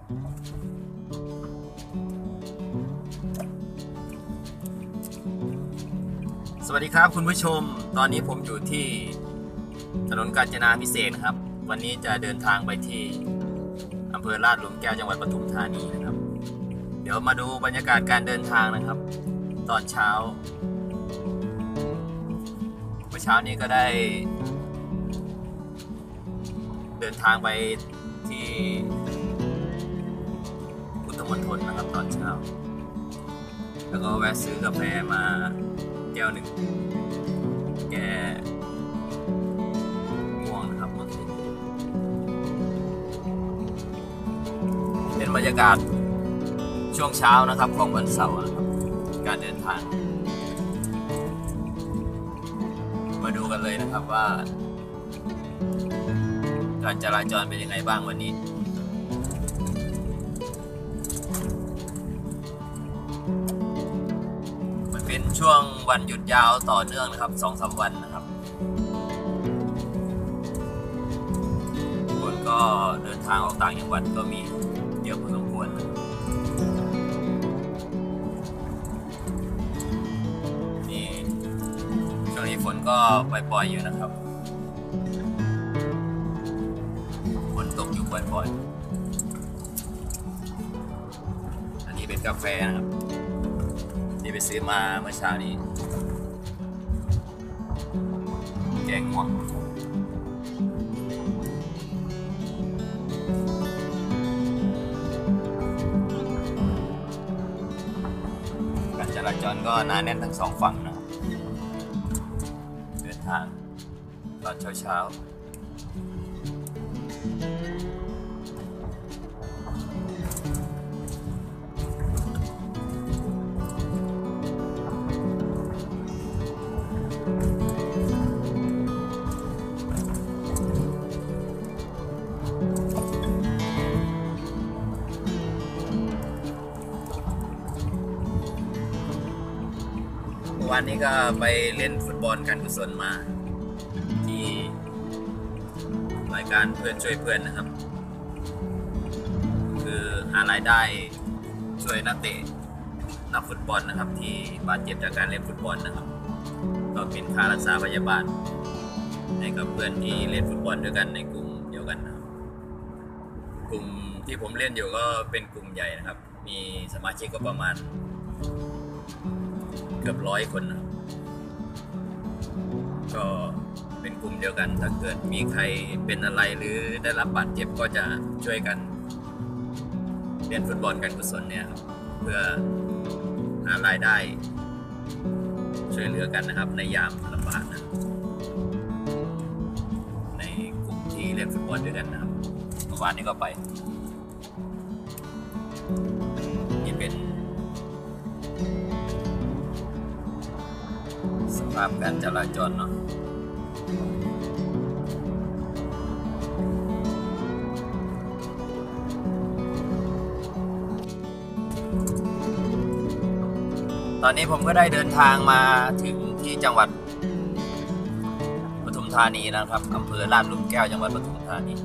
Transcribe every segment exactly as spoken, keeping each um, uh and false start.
สวัสดีครับคุณผู้ชมตอนนี้ผมอยู่ที่ถนนกาญจนาภิเษกนะครับวันนี้จะเดินทางไปที่อำเภอลาดหลุมแก้วจังหวัดปทุมธานีนะครับเดี๋ยวมาดูบรรยากาศการเดินทางนะครับตอนเช้าเมื่อเช้านี้ก็ได้เดินทางไปที่พุทธมณฑลนะครับตอนเช้าแล้วก็แวะซื้อกาแฟมาแก้วหนึ่งแก้ง่วงนะครับเมื่อคืนเป็นบรรยากาศช่วงเช้านะครับของวันเสาร์นะครับการเดินทางมาดูกันเลยนะครับว่าการจราจรเป็นยังไงบ้างวันนี้มันเป็นช่วงวันหยุดยาวต่อเนื่องนะครับ สองถึงสาม วันนะครับคนก็เดินทางออกต่างจังหวัดก็มีเยอะพอสมควรนี่ช่วงนี้ฝนก็ปล่อยๆอยู่นะครับฝนตกอยู่บ่อยๆอันนี้เป็นกาแฟนะครับที่ไปซื้อมาเมื่อเช้านี้แกงง่วงการจราจรก็หนาแน่นทั้งสองฝั่งนะครับเดินทางตอนเช้าๆวันนี้ก็ไปเล่นฟุตบอลการกุศลมาที่รายการเพื่อนช่วยเพื่อนนะครับคือหารายได้ช่วยนักเตะนักฟุตบอลนะครับที่บาดเจ็บจากการเล่นฟุตบอลนะครับก็เป็นค่ารักษาพยาบาลให้กับเพื่อนที่เล่นฟุตบอลด้วยกันในกลุ่มเดียวกันนะครับกลุ่มที่ผมเล่นอยู่ก็เป็นกลุ่มใหญ่นะครับมีสมาชิกก็ประมาณเกือบร้อยคนนะก็เป็นกลุ่มเดียวกันถ้าเกิดมีใครเป็นอะไรหรือได้รับบาดเจ็บก็จะช่วยกันเล่นฟุตบอลการกุศลเนี่ยครับเพื่อหารายได้ช่วยเหลือกันนะครับในยามลำบากนะในกลุ่มที่เล่นฟุตบอลด้วยกันนะครับเมื่อวานนี้ก็ไปนี่เป็นสภาพการจราจรเนาะตอนนี้ผมก็ได้เดินทางมาถึงที่จังหวัดปทุมธานีนะครับอำเภอลาดหลุมแก้วจังหวัดปทุมธานี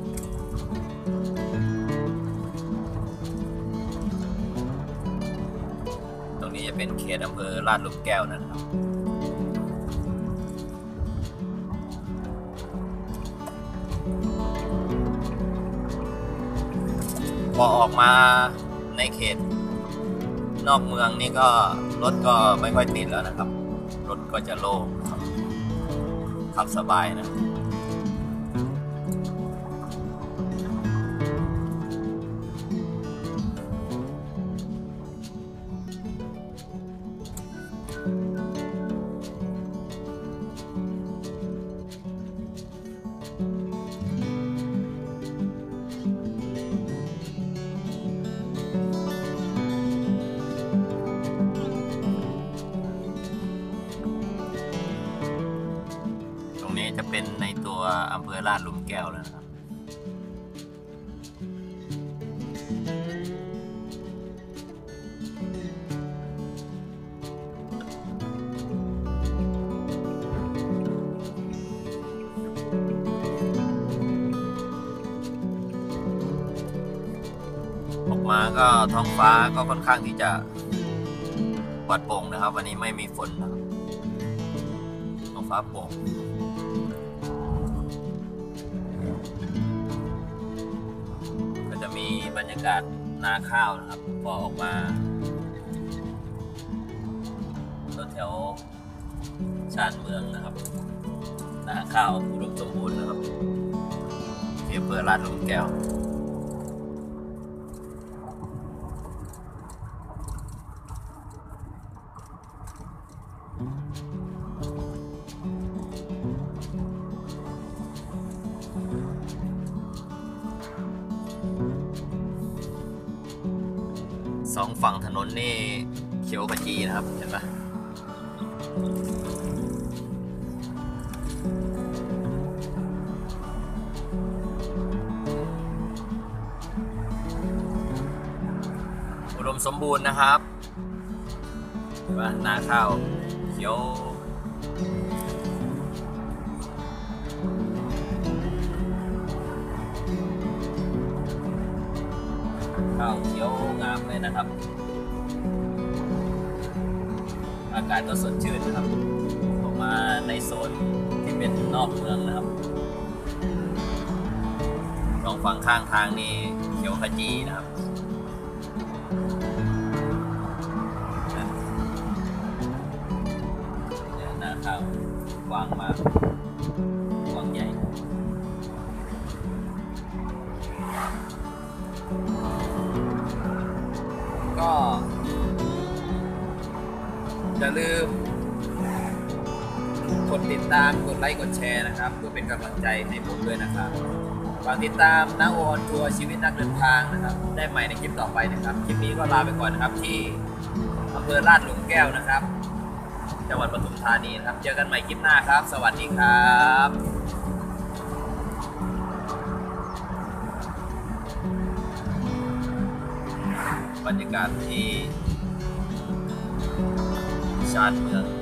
ตรงนี้จะเป็นเขตอำเภอลาดหลุมแก้วนะครับพอออกมาในเขตนอกเมืองนี่ก็รถก็ไม่ค่อยติดแล้วนะครับรถก็จะโล่งขับสบายนะจะเป็นในตัวอำเภอลาดหลุมแก้วแล้วนะครับออกมาก็ท้องฟ้าก็ค่อนข้างที่จะปลอดโปร่งนะครับ วันนี้ไม่มีฝนนะครับท้องฟ้าโปร่งก็จะมีบรรยากาศนาข้าวนะครับพอออกมาแถวชานเมืองนะครับนาข้าวอุดมสมบูรณ์นะครับที่อำเภอลาดหลุมแก้วสองฝั่งถนนนี่เขียวขจีนะครับเห็นไหมอุดมสมบูรณ์นะครับว่านาข้าวเขียวข้าวเขียวงามเลยนะครับอากาศก็สดชื่นนะครับออกมาในโซนที่เป็นนอกเมืองนะครับสองฝั่งข้างทางนี่เขียวขจีนะครับเนี่ยนาข้าวกว้างมากกว้างใหญ่ก็อย่าลืมกดติดตามกดไลค์กดแชร์นะครับเพื่อเป็นกำลังใจให้ผมด้วยนะครับฝากติดตามน้าโออนทัวร์ชีวิตนักเดินทางนะครับได้ใหม่ในคลิปต่อไปนะครับคลิปนี้ก็ลาไปก่อนนะครับที่อำเภอลาดหลุมแก้วนะครับจังหวัดปทุมธานีนะครับเจอกันใหม่คลิปหน้าครับสวัสดีครับบรรยากาศที่ชานเมือง